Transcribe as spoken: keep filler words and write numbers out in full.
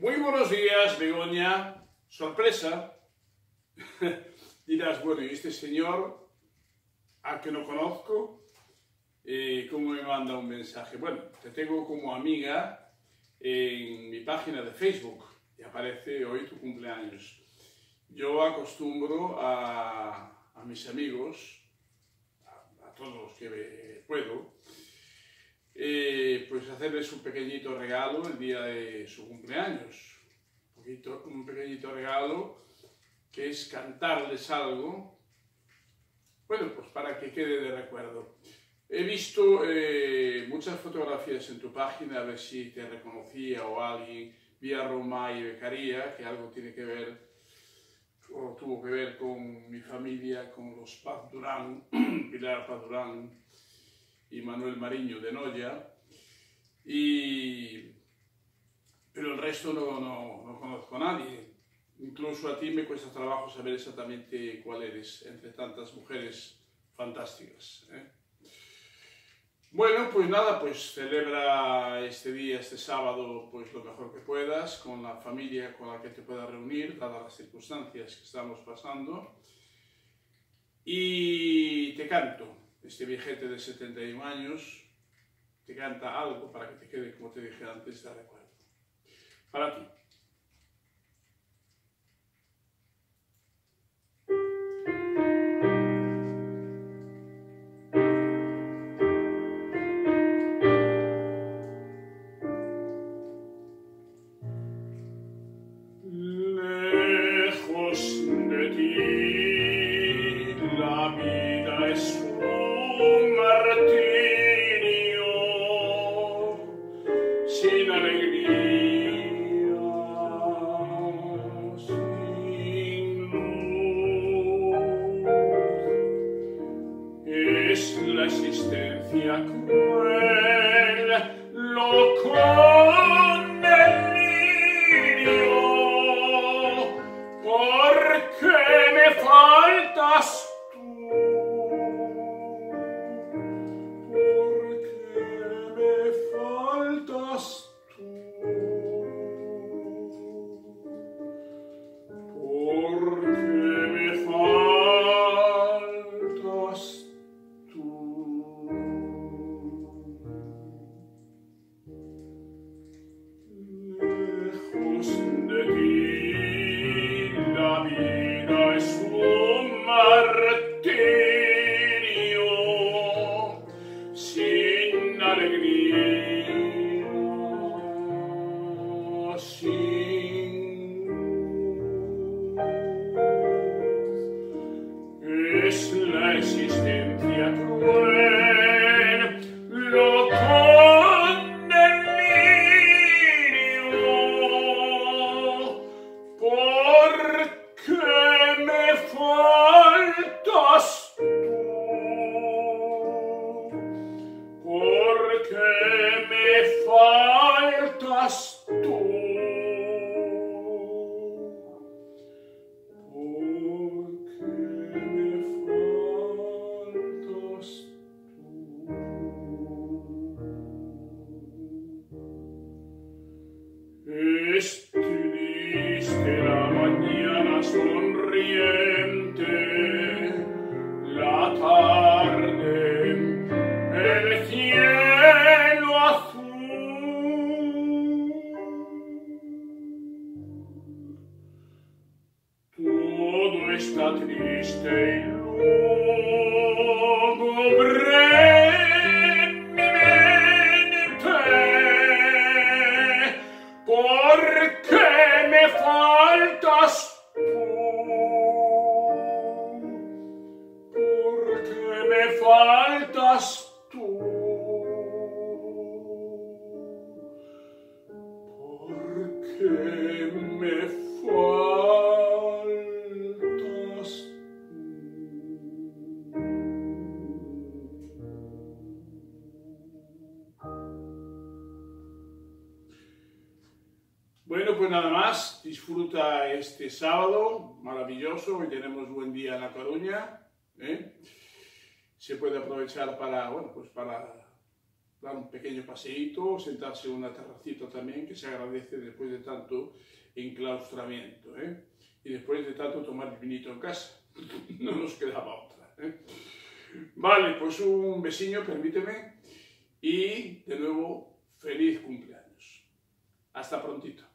Muy buenos días, Begoña. Sorpresa. Dirás, bueno, ¿y este señor a que no conozco? Eh, ¿Cómo me manda un mensaje? Bueno, te tengo como amiga en mi página de Facebook y aparece hoy tu cumpleaños. Yo acostumbro a, a mis amigos, a, a todos los que puedo, eh, pues hacerles un pequeñito regalo el día de su cumpleaños. Un, poquito, un pequeñito regalo que es cantarles algo, bueno, pues para que quede de recuerdo. He visto eh, muchas fotografías en tu página, a ver si te reconocía o alguien, vía Roma y Becaría, que algo tiene que ver, o tuvo que ver con mi familia, con los Paz Durán, Pilar Paz Durán y Manuel Mariño de Noya, y... pero el resto no, no, no conozco a nadie. Incluso a ti me cuesta trabajo saber exactamente cuál eres, entre tantas mujeres fantásticas, ¿eh? Bueno, pues nada, pues celebra este día, este sábado, pues lo mejor que puedas, con la familia con la que te puedas reunir, dadas las circunstancias que estamos pasando. Y te canto, este viejete de setenta y un años, te canta algo para que te quede, como te dije antes, de recuerdo. Para ti. Sin alegría, sin luz, es la existencia cruel, loco delirio, porque me faltas. Es la existencia cruel, loco delirio, porque me faltas tú, porque me faltas tú. Es triste la mañana sonriente, la tarde, el cielo azul. Todo está triste y lúgubre. Porque me faltas tú, porque me faltas tú, porque me faltas Bueno, pues nada más, disfruta este sábado maravilloso, hoy tenemos buen día en La Coruña, ¿eh? Se puede aprovechar para, bueno, pues para dar un pequeño paseíto, sentarse en una terracita también, que se agradece después de tanto enclaustramiento, ¿eh? Y después de tanto tomar el vinito en casa. No nos quedaba otra, ¿eh? Vale, pues un besiño, permíteme, y de nuevo, feliz cumpleaños. Hasta prontito.